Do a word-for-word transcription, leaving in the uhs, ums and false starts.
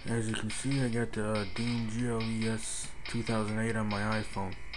As you can see, I got the uh, Dean G L E S two thousand eight on my iPhone.